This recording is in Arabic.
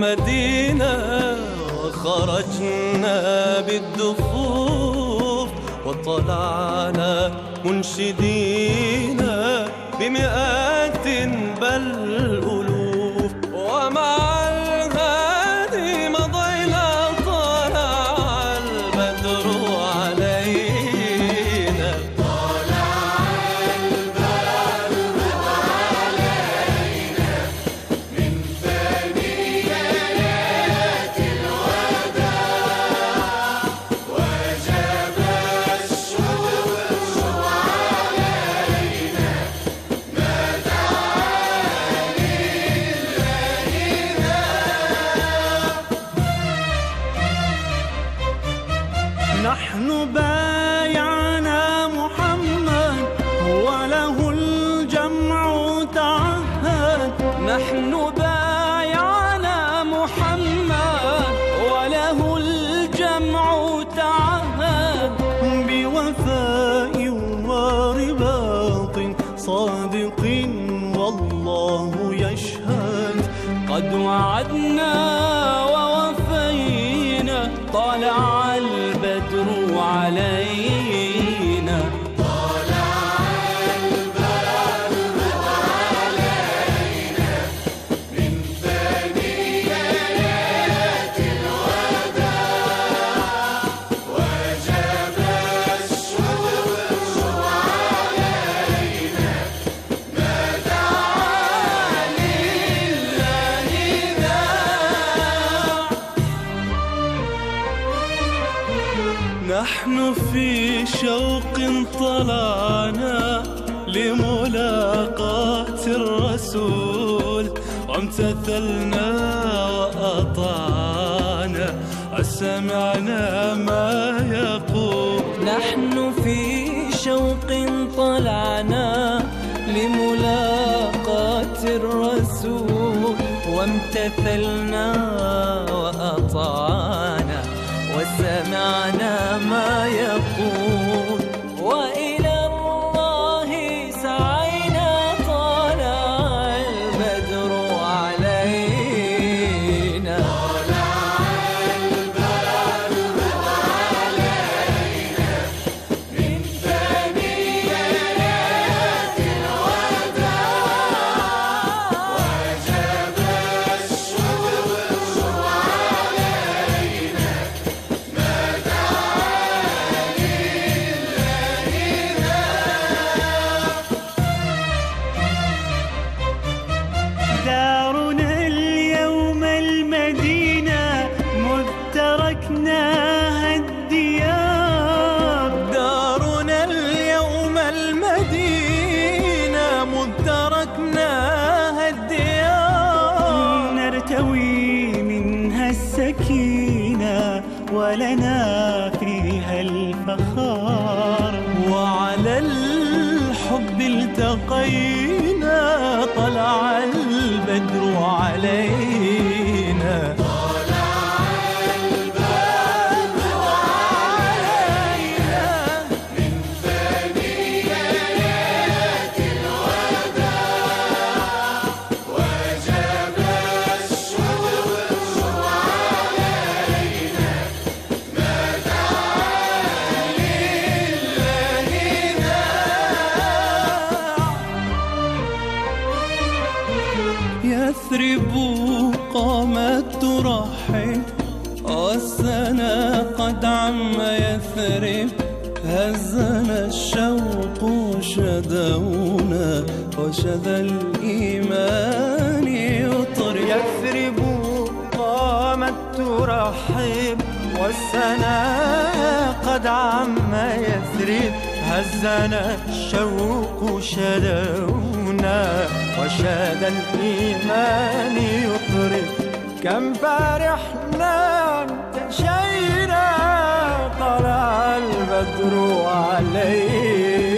المدينة وخرجنا بالدفوف وطلعنا منشدين بمئات بل ألوف، ومع الهادي مضينا طلع البدر علينا. طلع البدر علينا من ثنيات الوداع، وجب الشكر علينا ما دعا لله ذا. نحن بايعنا محمد وله الجمع تعهد. نحن بايعنا محمد وله الجمع تعهد، بوفاء ورباط صادق والله يشهد. قد وعدنا ووفينا طلع البدر علينا. طلع البدر علينا من ثنيات الوداع، وجب الشكر علينا ما دعا لله ذا. نحن في شوق طلعنا لملاقاة الرسول، وامتثلنا وأطعنا وسمعنا ما يقول. نحن في شوق طلعنا لملاقاة الرسول، وامتثلنا وأطعنا وسمعنا ما يقول. وإلى الله سعينا طلع البدر علينا. طلع البدر علينا من ثنيات الوداع، وجب الشكر علينا ما دعا لله ذا. دارنا اليوم المدينة مذ تركناها الديار. دارنا اليوم المدينة مذ تركناها الديار، نرتوي منها السكينة ولنا فيها الفخار. وعلى الحب التقينا طلع البدر علينا. طلع البدر علينا من ثنيات الوداع، وجب الشكر علينا ما دعا لله ذا. يثرب قامت ترحب والسنا قد عم يثرب، هزنا الشوق شدونا وشذا الإيمان يطرب. يثرب قامت ترحب والسنا قد عم يثرب، هزنا الشوق شدونا وشاد الإيمان يطرب. كم فرحنا انتشينا طلع البدر علينا.